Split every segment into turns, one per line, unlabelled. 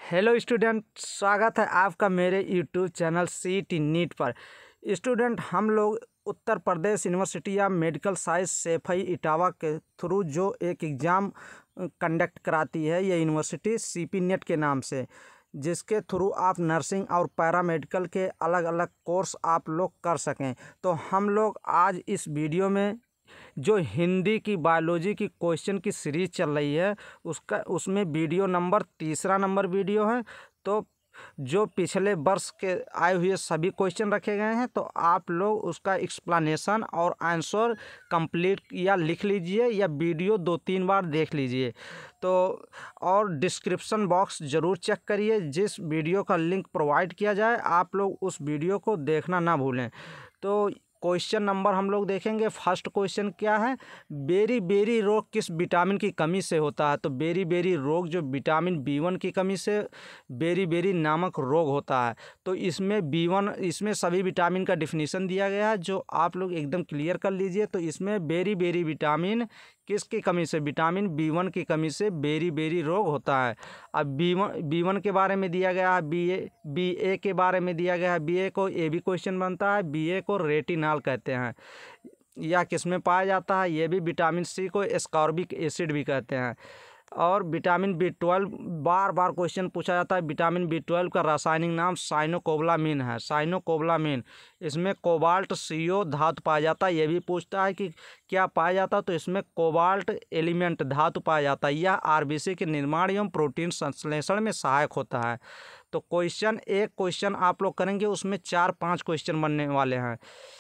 Hello student, स्वागत है आपका मेरे यूट्यूब चैनल सीईटी नीट पर। स्टूडेंट, हम लोग Uttar Pradesh university of medical science Saifai Etawah के थ्रू जो एक एग्ज़ाम कंडक्ट कराती है, ये यूनिवर्सिटी सीपी नेट के नाम से, जिसके थ्रू आप नर्सिंग और पैरामेडिकल के अलग अलग कोर्स आप लोग कर सकें। तो हम लोग आज इस वीडियो में जो हिंदी की बायोलॉजी की क्वेश्चन की सीरीज चल रही है उसमें वीडियो नंबर तीसरा नंबर वीडियो है। तो जो पिछले वर्ष के आए हुए सभी क्वेश्चन रखे गए हैं, तो आप लोग उसका एक्सप्लेनेशन और आंसर कंप्लीट या लिख लीजिए या वीडियो 2-3 बार देख लीजिए। तो और डिस्क्रिप्शन बॉक्स ज़रूर चेक करिए, जिस वीडियो का लिंक प्रोवाइड किया जाए आप लोग उस वीडियो को देखना ना भूलें। तो क्वेश्चन नंबर हम लोग देखेंगे। फर्स्ट क्वेश्चन क्या है, बेरी बेरी रोग किस विटामिन की कमी से होता है? तो बेरी बेरी रोग जो विटामिन B1 की कमी से बेरी बेरी नामक रोग होता है। तो इसमें B1, इसमें सभी विटामिन का डिफिनीशन दिया गया है, जो आप लोग एकदम क्लियर कर लीजिए। तो इसमें बेरी बेरी विटामिन किसकी कमी से? विटामिन B1 की कमी से बेरी बेरी रोग होता है। अब B1 के बारे में दिया गया है, BA के बारे में दिया गया है। BA को ये भी क्वेश्चन बनता है, BA को रेटिनॉल कहते हैं। यह किस में पाया जाता है? ये भी विटामिन C को एस्कॉर्बिक एसिड भी कहते हैं। और विटामिन B12 बार बार क्वेश्चन पूछा जाता है। विटामिन B12 का रासायनिक नाम साइनोकोबालामिन है, साइनोकोबालामिन। इसमें कोबाल्ट CO धातु पाया जाता है। ये भी पूछता है कि क्या पाया जाता है, तो इसमें कोबाल्ट एलिमेंट धातु पाया जाता है। यह RBC के निर्माण एवं प्रोटीन संश्लेषण में सहायक होता है। तो एक क्वेश्चन आप लोग करेंगे, उसमें 4-5 क्वेश्चन बनने वाले हैं।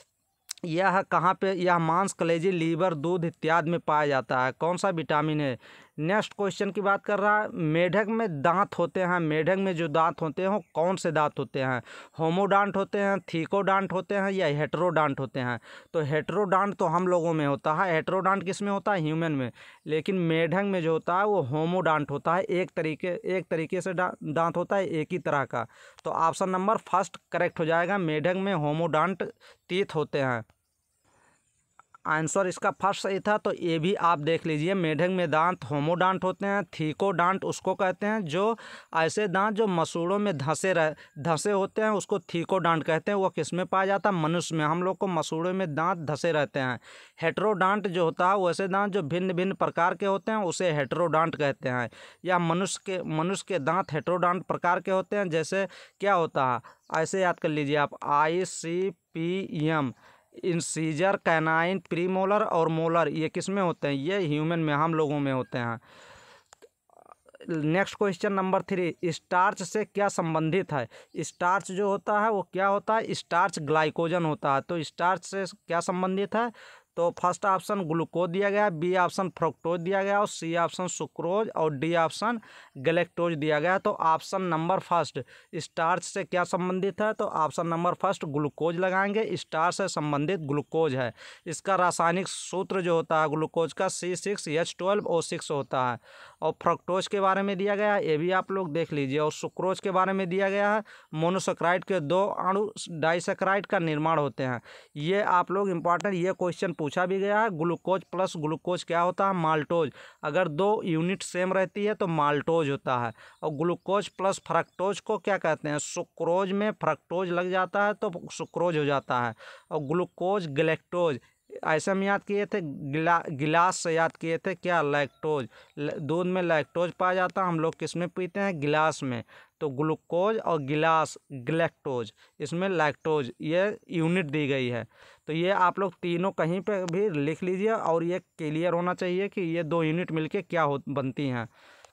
यह कहाँ पे? यह मांस, कलेजी, लीवर, दूध इत्यादि में पाया जाता है। कौन सा विटामिन है? नेक्स्ट क्वेश्चन की बात कर रहा है, मेढक में दांत होते हैं। मेढक में जो दांत होते हैं वो कौन से दांत होते हैं? होमोडांट होते हैं, थीकोडांट होते हैं या हेटेरोडांट होते हैं? तो हेटेरोडांट तो हम लोगों में होता है। हेटेरोडांट किस में होता है? ह्यूमन में। लेकिन मेढक में जो होता है वो होमोडांट होता है। एक तरीके से दांत होता है, एक ही तरह का। तो ऑप्शन नंबर फर्स्ट करेक्ट हो जाएगा। मेढक में होमोडांट टीथ होते हैं। आंसर इसका फर्स्ट सही था। तो ये भी आप देख लीजिए, मेढक में दांत होमोडांट होते हैं। थीकोडांट उसको कहते हैं जो ऐसे दांत जो मसूड़ों में धंसे होते हैं, उसको थीकोडांट कहते हैं। वो किस में पाया जाता है? मनुष्य में। हम लोग को मसूड़ों में दांत धंसे रहते हैं। हेटेरोडांट जो होता है, वैसे दांत जो भिन्न भिन्न प्रकार के होते हैं, उसे हेटेरोडांट कहते हैं। या मनुष्य के दांत हेटेरोडांट प्रकार के होते हैं। जैसे क्या होता है, ऐसे याद कर लीजिए आप, ICPM, इंसीजर, कैनाइन, प्रीमोलर और मोलर, ये किस में होते हैं? ये ह्यूमन में, हम लोगों में होते हैं। नेक्स्ट क्वेश्चन नंबर 3, स्टार्च से क्या संबंधित है? स्टार्च जो होता है वो क्या होता है? स्टार्च ग्लाइकोजन होता है। तो स्टार्च से क्या संबंधित है? तो फर्स्ट ऑप्शन ग्लूकोज दिया गया, B ऑप्शन फ्रुक्टोज दिया गया, और C ऑप्शन सुक्रोज, और D ऑप्शन गैलेक्टोज दिया गया। तो ऑप्शन नंबर फर्स्ट, स्टार्च से क्या संबंधित है? तो ऑप्शन नंबर फर्स्ट ग्लूकोज लगाएंगे। स्टार्च से संबंधित ग्लूकोज है। इसका रासायनिक सूत्र जो होता है ग्लूकोज का C6H12O6 होता है। और फ्रुक्टोज के बारे में दिया गया है, ये भी आप लोग देख लीजिए। और सुक्रोज के बारे में दिया गया है, मोनोसेकेराइड के 2 अणु डाइसेकेराइड का निर्माण होते हैं। ये आप लोग इंपॉर्टेंट, ये क्वेश्चन पूछा भी गया है। ग्लूकोज प्लस ग्लूकोज क्या होता है? माल्टोज। अगर 2 यूनिट सेम रहती है तो माल्टोज होता है। और ग्लूकोज प्लस फ्रक्टोज को क्या कहते हैं? सुक्रोज में फ्रक्टोज लग जाता है तो सुक्रोज हो जाता है। और ग्लूकोज गैलेक्टोज ऐसे हम याद किए थे, गिलास से याद किए थे। क्या? लैक्टोज। दूध में लैक्टोज पाया जाता है, हम लोग किस में पीते हैं? गिलास में। तो ग्लूकोज और गिलास, गैलेक्टोज, इसमें लैक्टोज, ये यूनिट दी गई है। तो ये आप लोग तीनों कहीं पे भी लिख लीजिए, और ये क्लियर होना चाहिए कि ये 2 यूनिट मिलके क्या बनती हैं।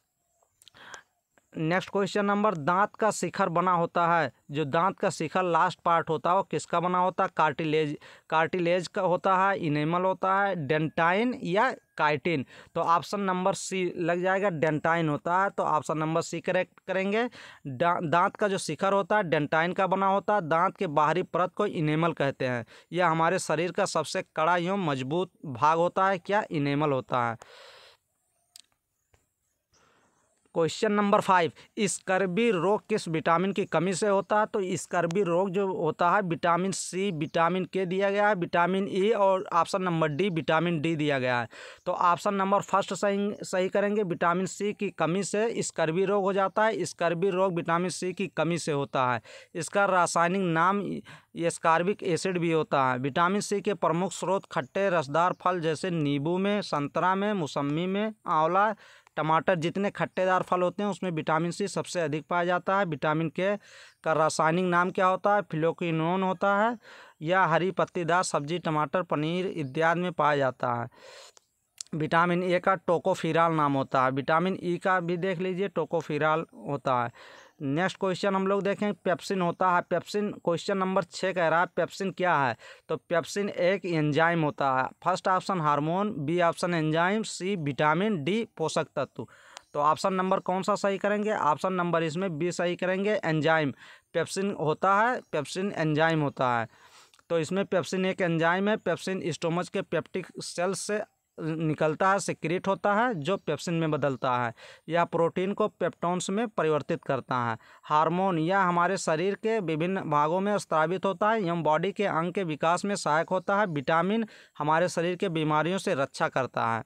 नेक्स्ट क्वेश्चन नंबर, दांत का शिखर बना होता है। जो दांत का शिखर लास्ट पार्ट होता है वो किसका बना होता है? कार्टिलेज का होता है, इनेमल होता है, डेंटाइन या काइटिन? तो ऑप्शन नंबर C लग जाएगा, डेंटाइन होता है। तो ऑप्शन नंबर C करेक्ट करेंगे। दांत का जो शिखर होता है डेंटाइन का बना होता है। दांत के बाहरी परत को इनेमल कहते हैं। यह हमारे शरीर का सबसे कड़ा एवं मजबूत भाग होता है। क्या? इनेमल होता है। क्वेश्चन नंबर 5, स्कर्वी रोग किस विटामिन की कमी से होता है? तो स्कर्वी रोग जो होता है विटामिन सी, विटामिन के दिया गया है, विटामिन ई और option number D vitamin D दिया गया है। तो ऑप्शन नंबर फर्स्ट सही करेंगे। विटामिन सी की कमी से स्कर्वी रोग हो जाता है। स्कर्वी रोग विटामिन सी की कमी से होता है। इसका रासायनिक नाम एस्कॉर्बिक एसिड भी होता है। विटामिन सी के प्रमुख स्रोत खट्टे रसदार फल जैसे नींबू में, संतरा में, मौसम्मी में, आंवला, टमाटर, जितने खट्टेदार फल होते हैं उसमें विटामिन सी सबसे अधिक पाया जाता है। विटामिन के का रासायनिक नाम क्या होता है? फिनोक्विनोन होता है। या हरी पत्तीदार सब्जी, टमाटर, पनीर इत्यादि में पाया जाता है। विटामिन ए का टोकोफिराल नाम होता है। विटामिन ई का भी देख लीजिए, टोकोफिराल होता है। नेक्स्ट क्वेश्चन हम लोग देखें, पेप्सिन होता है। पेप्सिन क्वेश्चन नंबर 6 कह रहा है पेप्सिन क्या है? तो पेप्सिन एक एंजाइम होता है। First option hormone, B option enzyme, C vitamin, D पोषक तत्व। तो ऑप्शन नंबर कौन सा सही करेंगे? ऑप्शन नंबर इसमें बी सही करेंगे, एंजाइम। पेप्सिन होता है, पेप्सिन एंजाइम होता है। तो इसमें पेप्सिन एक एंजाइम है। पेप्सिन स्टोमच के पेप्टिक सेल्स से निकलता है, सिक्रीट होता है, जो पेप्सिन में बदलता है। यह प्रोटीन को पेप्टोन्स में परिवर्तित करता है। हार्मोन यह हमारे शरीर के विभिन्न भागों में स्रावित होता है एवं बॉडी के अंग के विकास में सहायक होता है। विटामिन हमारे शरीर के बीमारियों से रक्षा करता है।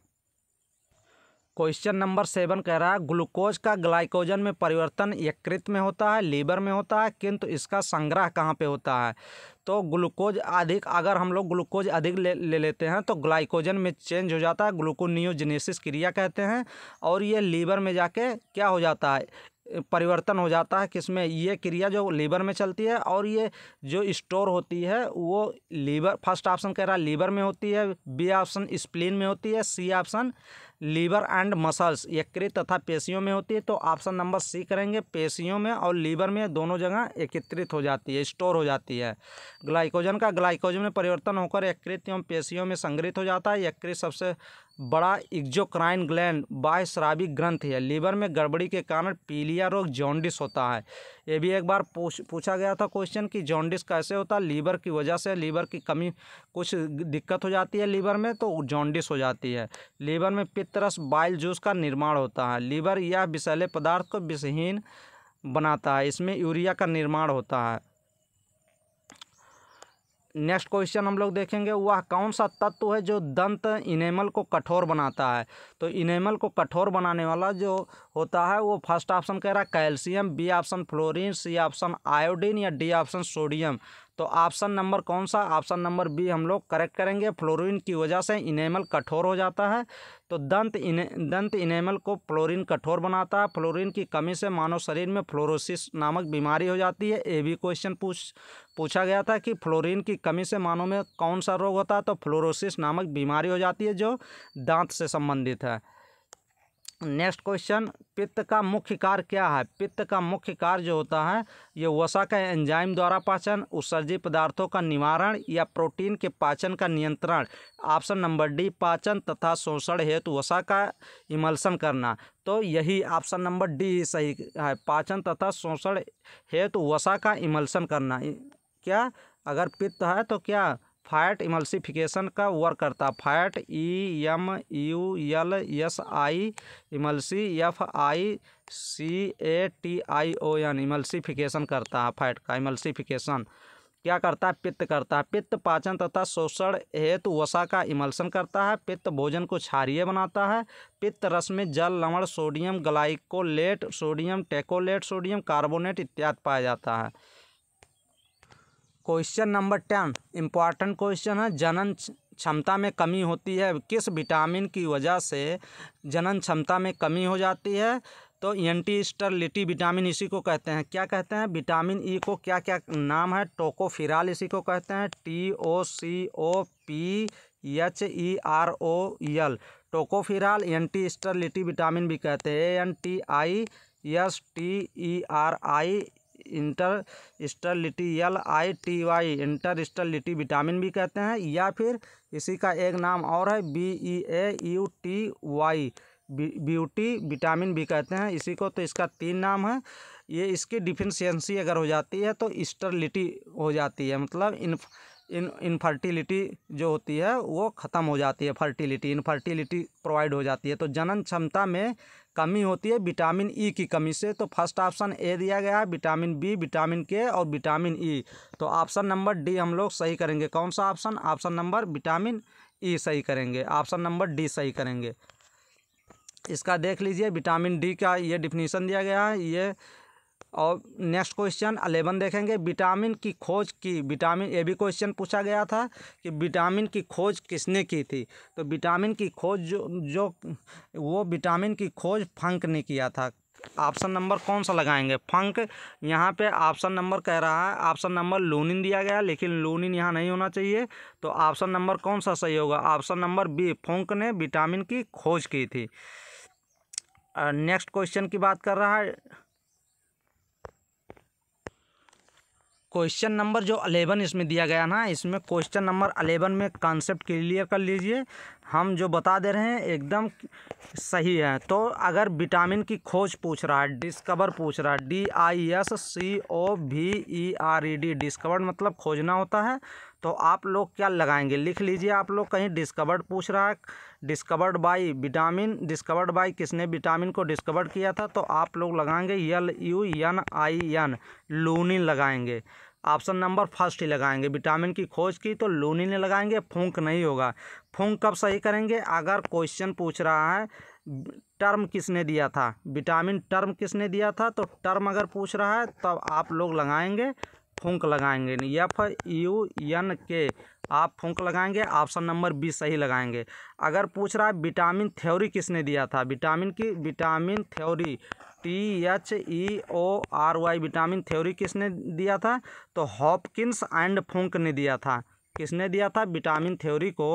क्वेश्चन नंबर 7 कह रहा है ग्लूकोज का ग्लाइकोजन में परिवर्तन यकृत में होता है, लीवर में होता है, किंतु इसका संग्रह कहाँ पे होता है? तो ग्लूकोज अधिक, अगर हम लोग ग्लूकोज अधिक ले लेते हैं तो ग्लाइकोजन में चेंज हो जाता है, ग्लूकोनियोजेनेसिस क्रिया कहते हैं। और ये लीवर में जाके क्या हो जाता है? परिवर्तन हो जाता है। किसमें? ये क्रिया जो लीवर में चलती है और ये जो स्टोर होती है वो लीवर, फर्स्ट ऑप्शन कह रहा है लीवर में होती है, बी ऑप्शन स्प्लीन में होती है, C option liver and muscles यकृत तथा पेशियों में होती है। तो ऑप्शन नंबर सी करेंगे, पेशियों में और लीवर में दोनों जगह एकत्रित हो जाती है, स्टोर हो जाती है। ग्लाइकोजन का ग्लाइकोजन में परिवर्तन होकर यकृत एवं पेशियों में संग्रहित हो जाता है। यकृत सबसे बड़ा एक्सोक्राइन ग्लैंड बाह्य स्रावी ग्रंथि है। लीवर में गड़बड़ी के कारण पीलिया रोग जॉन्डिस होता है। ये भी एक बार पूछा गया था क्वेश्चन कि जॉन्डिस कैसे होता है? लीवर की वजह से, लीवर की कमी, कुछ दिक्कत हो जाती है लीवर में तो जॉन्डिस हो जाती है। लीवर में पित्तरस बाइल जूस का निर्माण होता है। लीवर यह विषैले पदार्थ को विषहीन बनाता है, इसमें यूरिया का निर्माण होता है। नेक्स्ट क्वेश्चन हम लोग देखेंगे, वह कौन सा तत्व है जो दंत इनेमल को कठोर बनाता है? तो इनेमल को कठोर बनाने वाला जो होता है वो फर्स्ट ऑप्शन कह रहा है calcium, B option fluorine, C option iodine या डी ऑप्शन सोडियम। तो ऑप्शन नंबर कौन सा? ऑप्शन नंबर बी हम लोग करेक्ट करेंगे। फ्लोरीन की वजह से इनेमल कठोर हो जाता है। तो दंत इनेमल को फ्लोरीन कठोर बनाता है। फ्लोरीन की कमी से मानव शरीर में फ्लोरोसिस नामक बीमारी हो जाती है। ये भी क्वेश्चन पूछा गया था कि फ्लोरीन की कमी से मानव में कौन सा रोग होता है? तो फ्लोरोसिस नामक बीमारी हो जाती है जो दांत से संबंधित है। नेक्स्ट क्वेश्चन, पित्त का मुख्य कार्य क्या है? पित्त का मुख्य कार्य जो होता है ये वसा का एंजाइम द्वारा पाचन, उत्सर्जित पदार्थों का निवारण या प्रोटीन के पाचन का नियंत्रण। ऑप्शन नंबर डी पाचन तथा शोषण हेतु वसा का इमल्सन करना। तो यही ऑप्शन नंबर डी सही है, पाचन तथा शोषण हेतु वसा का इमल्सन करना। क्या अगर पित्त है तो क्या फैट इमल्सिफिकेशन का वर्क करता है। फैट EMULSI इमल्सी FICATION इमल्सिफिकेशन करता है। फैट का इमल्सिफिकेशन क्या करता है? पित्त करता है। पित्त पाचन तथा शोषण हेतु वसा का इमल्सन करता है। पित्त भोजन को क्षारीय बनाता है। पित्त रस में जल, लवण, sodium glycolate, sodium taurocholate, sodium carbonate इत्यादि पाया जाता है। क्वेश्चन नंबर 10 इम्पॉर्टेंट क्वेश्चन है, जनन क्षमता में कमी होती है, किस विटामिन की वजह से जनन क्षमता में कमी हो जाती है? तो एंटी स्टेरिलिटी विटामिन इसी को कहते हैं। क्या कहते हैं? विटामिन ई को क्या क्या नाम है? टोकोफिराल इसी को कहते हैं, TOCOPHEROL tocopherol. Anti sterility vitamin भी कहते हैं, ANTISTERI इंटरस्टेलिटी इंटरस्टेलिटी विटामिन भी कहते हैं। या फिर इसी का एक नाम और है BEAUTY ब्यूटी विटामिन भी कहते हैं इसी को। तो इसका 3 नाम है। ये इसकी डिफिशियंसी अगर हो जाती है तो स्टेरिलिटी हो जाती है, मतलब इनफर्टिलिटी जो होती है वो ख़त्म हो जाती है, फर्टिलिटी इनफर्टिलिटी प्रोवाइड हो जाती है। तो जनन क्षमता में कमी होती है विटामिन ई की कमी से। तो फर्स्ट ऑप्शन ए दिया गया है, विटामिन बी, विटामिन के और विटामिन ई। तो ऑप्शन नंबर डी हम लोग सही करेंगे। कौन सा option? Option number vitamin E सही करेंगे, ऑप्शन नंबर डी सही करेंगे। इसका देख लीजिए, विटामिन डी का ये डिफिनीशन दिया गया है ये। और नेक्स्ट क्वेश्चन 11 देखेंगे, विटामिन की खोज की, विटामिन ये भी क्वेश्चन पूछा गया था कि विटामिन की खोज किसने की थी। तो विटामिन की खोज वो विटामिन की खोज फंक ने किया था। ऑप्शन नंबर कौन सा लगाएंगे? फंक। यहाँ पे ऑप्शन नंबर कह रहा है, ऑप्शन नंबर लूनिन दिया गया, लेकिन लूनिन यहाँ नहीं होना चाहिए। तो ऑप्शन नंबर कौन सा सही होगा? ऑप्शन नंबर बी, फंक ने विटामिन की खोज की थी। नेक्स्ट क्वेश्चन की बात कर रहा है, क्वेश्चन नंबर जो 11 इसमें दिया गया ना, इसमें क्वेश्चन नंबर 11 में कॉन्सेप्ट क्लियर कर लीजिए। हम जो बता दे रहे हैं एकदम सही है। तो अगर विटामिन की खोज पूछ रहा है, डिस्कवर पूछ रहा है, DISCOVERED, डिस्कवर्ड मतलब खोजना होता है। तो आप लोग क्या लगाएंगे? लिख लीजिए आप लोग, कहीं डिस्कवर्ड पूछ रहा है, discovered by vitamin, discovered by किसने विटामिन को डिस्कवर्ड किया था, तो आप लोग लगाएंगे LUNIN, लूनिन लगाएंगे। ऑप्शन नंबर फर्स्ट ही लगाएंगे। विटामिन की खोज की तो लूनिन ने लगाएंगे, फूंक नहीं होगा। फूंक कब सही करेंगे? अगर क्वेश्चन पूछ रहा है टर्म किसने दिया था, विटामिन टर्म किसने दिया था, तो टर्म अगर पूछ रहा है तब आप लोग लगाएंगे, फूंक लगाएंगे, FUNK, आप फूंक लगाएंगे, ऑप्शन नंबर बी सही लगाएंगे। अगर पूछ रहा है विटामिन थ्योरी किसने दिया था, vitamin theory THEORY, vitamin theory किसने दिया था, तो हॉपकिंस एंड फूंक ने दिया था। किसने दिया था विटामिन थ्योरी को?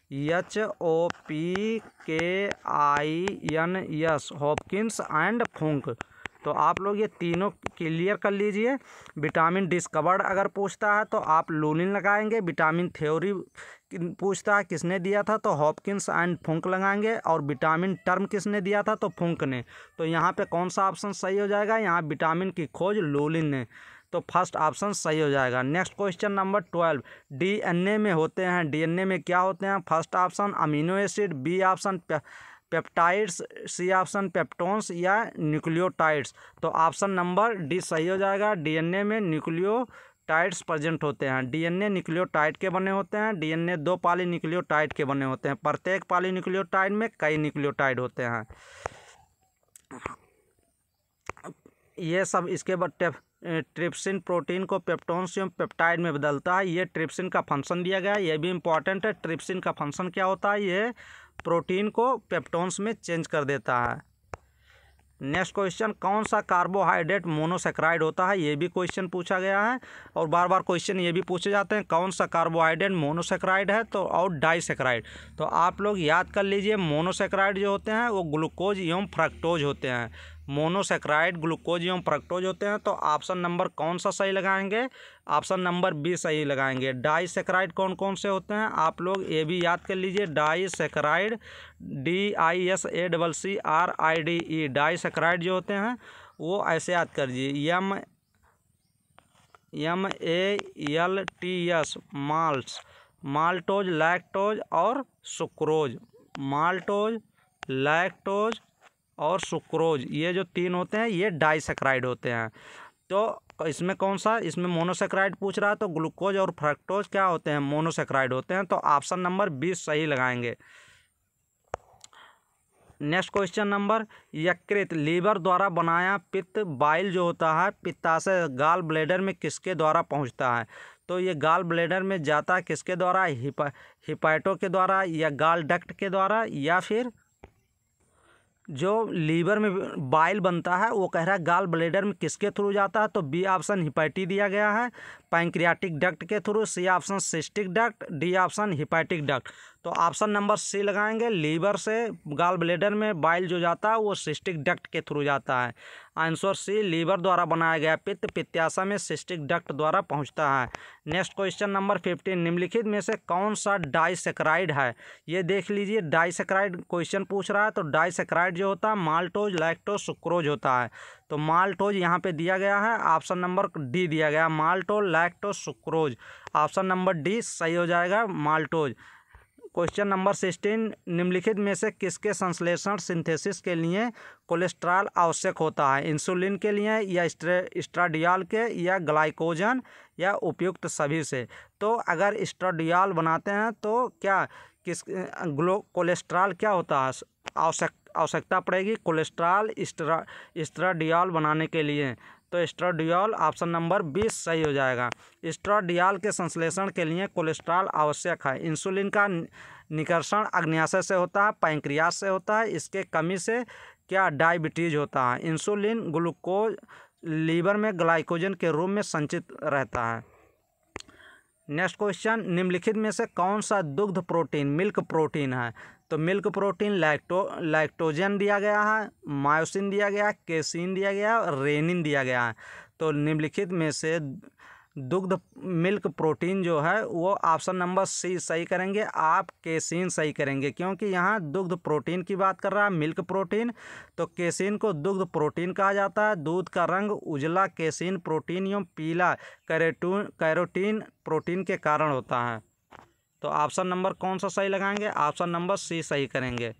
HOPKINS, Hopkins and Funk. तो आप लोग ये तीनों क्लियर कर लीजिए। विटामिन डिस्कवर्ड अगर पूछता है तो आप लूनिन लगाएंगे, विटामिन थ्योरी पूछता है किसने दिया था तो हॉपकिंस एंड फूंक लगाएंगे, और विटामिन टर्म किसने दिया था तो फूंक ने। तो यहाँ पे कौन सा ऑप्शन सही हो जाएगा? यहाँ विटामिन की खोज लूनिन ने, तो फर्स्ट ऑप्शन सही हो जाएगा। नेक्स्ट क्वेश्चन नंबर 12, DNA में होते हैं, DNA में क्या होते हैं? First option amino acid, B option peptides, C option peptones या न्यूक्लियोटाइड्स। तो ऑप्शन नंबर डी सही हो जाएगा। DNA में न्यूक्लियोटाइड्स प्रेजेंट होते हैं। DNA न्यूक्लियोटाइड के बने होते हैं। DNA 2 पॉलीन्यूक्लियोटाइड के बने होते हैं। प्रत्येक पॉलीन्यूक्लियोटाइड में कई न्यूक्लियोटाइड होते हैं। ये सब इसके बाद ट्रिप्सिन प्रोटीन को पेप्टोन्स एवं पेप्टाइड में बदलता है। ये ट्रिप्सिन का फंक्शन दिया गया है, ये भी इंपॉर्टेंट है। ट्रिप्सिन का फंक्शन क्या होता है? ये प्रोटीन को पेप्टोन्स में चेंज कर देता है। नेक्स्ट क्वेश्चन, कौन सा कार्बोहाइड्रेट मोनोसेक्राइड होता है? ये भी क्वेश्चन पूछा गया है, और बार बार क्वेश्चन ये भी पूछे जाते हैं, कौन सा कार्बोहाइड्रेट मोनोसेक्राइड है तो और डाइसेक्राइड। तो आप लोग याद कर लीजिए, मोनोसेक्राइड जो होते हैं वो ग्लूकोज एवं फ्रक्टोज होते हैं। मोनोसेक्राइड ग्लूकोज एवं फ्रक्टोज होते हैं। तो ऑप्शन नंबर कौन सा सही लगाएंगे? ऑप्शन नंबर बी सही लगाएंगे। डाइसेक्राइड कौन कौन से होते हैं? आप लोग ये भी याद कर लीजिए, डाइसेक्राइड DISACCRIDE, डाइसेक्राइड जो होते हैं वो ऐसे याद कर लीजिए, MALTS, माल्ट्स, माल्टोज, लैक्टोज और सुक्रोज, माल्टोज, लैक्टोज और सुक्रोज, ये जो तीन होते हैं ये डाइसेक्राइड होते हैं। तो इसमें कौन सा, इसमें मोनोसेक्राइड पूछ रहा है तो ग्लूकोज और फ्रक्टोज क्या होते हैं? मोनोसेक्राइड होते हैं। तो ऑप्शन नंबर 20 सही लगाएंगे। नेक्स्ट क्वेश्चन नंबर, यकृत, लीवर द्वारा बनाया पित्त बाइल जो होता है पित्ताशय गाल ब्लैडर में किसके द्वारा पहुंचता है? तो ये गाल ब्लैडर में जाता है किसके द्वारा? हिपैटो के द्वारा, या गाल डक्ट के द्वारा, या फिर जो लीवर में बाइल बनता है वो कह रहा है गाल ब्लैडर में किसके थ्रू जाता है? तो बी ऑप्शन हिपैटी दिया गया है, पैंक्रियाटिक डक्ट के through, C option cystic duct, D option hepatic duct. तो ऑप्शन नंबर सी लगाएंगे, लीवर से गाल ब्लैडर में बाइल जो जाता है वो सिस्टिक डक्ट के थ्रू जाता है। आंसर सी, लीवर द्वारा बनाया गया पित्त पित्ताशय में सिस्टिक डक्ट द्वारा पहुंचता है। नेक्स्ट क्वेश्चन नंबर 15, निम्नलिखित में से कौन सा डाइसेक्राइड है? ये देख लीजिए, डाइसेक्राइड क्वेश्चन पूछ रहा है तो डाइसेक्राइड जो होता है माल्टोज, लैक्टोज, सुक्रोज होता है। तो माल्टोज यहाँ पे दिया गया है, ऑप्शन नंबर डी दिया गया, maltose, lactose, sucrose. Option number D सही हो जाएगा, माल्टोज। क्वेश्चन नंबर 16, निम्नलिखित में से किसके संश्लेषण सिंथेसिस के लिए कोलेस्ट्रॉल आवश्यक होता है? इंसुलिन के लिए, या एस्ट्राडियोल के, या ग्लाइकोजन, या उपयुक्त सभी से? तो अगर एस्ट्राडियोल बनाते हैं तो क्या कोलेस्ट्रॉल क्या होता है, आवश्यकता पड़ेगी कोलेस्ट्रॉल एस्ट्राडियोल बनाने के लिए। तो एस्ट्राडियोल ऑप्शन नंबर 20 सही हो जाएगा। एस्ट्राडियोल के संश्लेषण के लिए कोलेस्ट्रॉल आवश्यक है। इंसुलिन का निकर्षण अग्न्याशय से होता है, पैंक्रियास से होता है। इसके कमी से क्या डायबिटीज होता है। इंसुलिन ग्लूकोज लीवर में ग्लाइकोजन के रूप में संचित रहता है। नेक्स्ट क्वेश्चन, निम्नलिखित में से कौन सा दुग्ध प्रोटीन मिल्क प्रोटीन है? तो मिल्क प्रोटीन लैक्टोजन दिया गया है, मायोसिन दिया गया है, केसिन दिया गया है और रेनिन दिया गया है। तो निम्नलिखित में से दुग्ध मिल्क प्रोटीन जो है वो ऑप्शन नंबर सी सही करेंगे, आप केसिन सही करेंगे, क्योंकि यहाँ दुग्ध प्रोटीन की बात कर रहा है मिल्क प्रोटीन। तो केसिन को दुग्ध प्रोटीन कहा जाता है। दूध का रंग उजला केसिन प्रोटीन एवं पीला कैरोटीन प्रोटीन के कारण होता है। तो ऑप्शन नंबर कौन सा सही लगाएंगे? ऑप्शन नंबर सी सही करेंगे।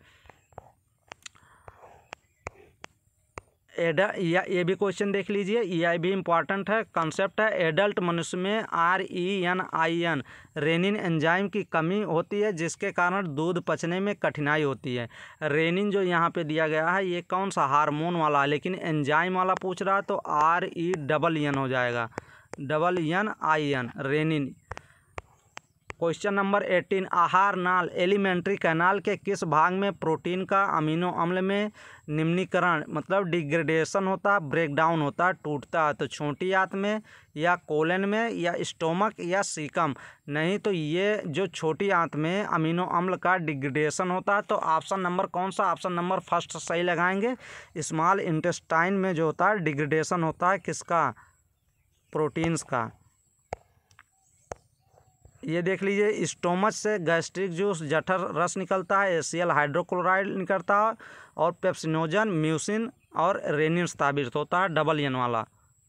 ये भी क्वेश्चन देख लीजिए, ये भी इम्पॉर्टेंट है। कंसेप्ट है, एडल्ट मनुष्य में RENIN रेनिन एंजाइम की कमी होती है, जिसके कारण दूध पचने में कठिनाई होती है। रेनिन जो यहाँ पे दिया गया है ये कौन सा हार्मोन वाला है, लेकिन एंजाइम वाला पूछ रहा है तो RENN हो जाएगा, NNIN रेनिन। क्वेश्चन नंबर 18, आहार नाल एलिमेंट्री कैनाल के किस भाग में प्रोटीन का अमीनो अम्ल में निम्नीकरण मतलब डिग्रेडेशन होता है, ब्रेकडाउन होता है, टूटता है? तो छोटी आंत में, या कोलन में, या स्टोमक, या सीकम? नहीं, तो ये जो छोटी आंत में अमीनो अम्ल का डिग्रेडेशन होता है। तो ऑप्शन नंबर कौन सा? ऑप्शन नंबर फर्स्ट सही लगाएंगे। स्मॉल इंटेस्टाइन में जो होता है डिग्रेडेशन होता है किसका? प्रोटीन्स का। ये देख लीजिए, स्टोमच से गैस्ट्रिक जूस जठर रस निकलता है, HCl हाइड्रोक्लोराइड निकलता है, और पेप्सिनोजन म्यूसिन और रेनिन स्थापित होता है, NN वाला।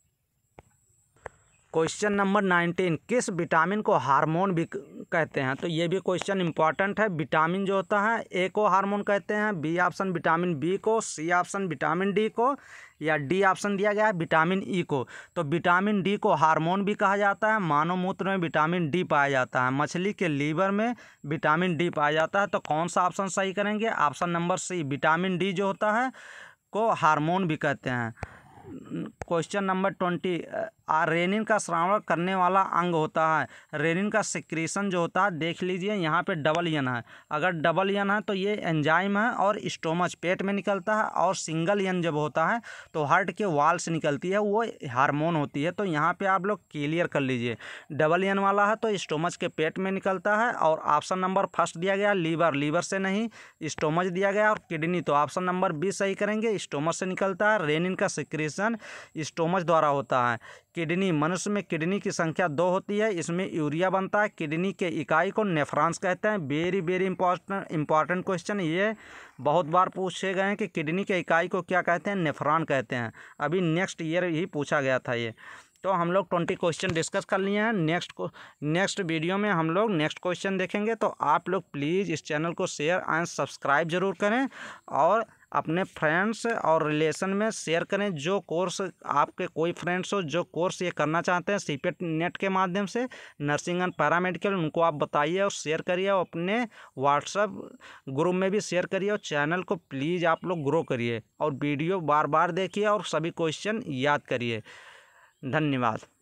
क्वेश्चन नंबर 19, किस विटामिन को हार्मोन भी कहते हैं? तो ये भी क्वेश्चन इंपॉर्टेंट है। विटामिन जो होता है ए को हार्मोन कहते हैं, बी ऑप्शन विटामिन बी को, सी ऑप्शन विटामिन डी को, या डी ऑप्शन दिया गया है विटामिन ई को। तो विटामिन डी को हार्मोन भी कहा जाता है। मानव मूत्र में विटामिन डी पाया जाता है, मछली के लीवर में विटामिन डी पाया जाता है। तो कौन सा ऑप्शन सही करेंगे? Option number C, vitamin D जो होता है को हार्मोन भी कहते हैं। क्वेश्चन नंबर 20, रेनिन का स्राव करने वाला अंग होता है। रेनिन का सिक्रीशन जो होता है देख लीजिए, यहाँ पे NN है। अगर NN है तो ये एंजाइम है और स्टोमच पेट में निकलता है, और सिंगल जब होता है तो हार्ट के वाल से निकलती है, वो हार्मोन होती है। तो यहाँ पे आप लोग क्लियर कर लीजिए, NN वाला है तो स्टोमच के पेट में निकलता है। और ऑप्शन नंबर फर्स्ट दिया गया लीवर से नहीं, स्टोमच दिया गया, और किडनी। तो ऑप्शन नंबर बी सही करेंगे, स्टोमच से निकलता है। रेनिन का सिक्रीशन स्टोमच द्वारा होता है। किडनी, मनुष्य में किडनी की संख्या 2 होती है, इसमें यूरिया बनता है। किडनी के इकाई को नेफ्रॉन्स कहते हैं। वेरी इंपॉर्टेंट क्वेश्चन, ये बहुत बार पूछे गए हैं कि किडनी के इकाई को क्या कहते हैं? नेफ्रॉन कहते हैं। अभी नेक्स्ट ईयर ही पूछा गया था ये। तो हम लोग 20 क्वेश्चन डिस्कस कर लिए हैं। नेक्स्ट वीडियो में हम लोग नेक्स्ट क्वेश्चन देखेंगे। तो आप लोग प्लीज़ इस चैनल को शेयर एंड सब्सक्राइब जरूर करें, और अपने फ्रेंड्स और रिलेशन में शेयर करें। जो कोर्स आपके कोई फ्रेंड्स हो जो कोर्स ये करना चाहते हैं CPET नेट के माध्यम से, नर्सिंग एंड पैरामेडिकल, उनको आप बताइए और शेयर करिए, और अपने व्हाट्सएप ग्रुप में भी शेयर करिए, और चैनल को प्लीज़ आप लोग ग्रो करिए, और वीडियो बार बार देखिए, और सभी क्वेश्चन याद करिए। धन्यवाद।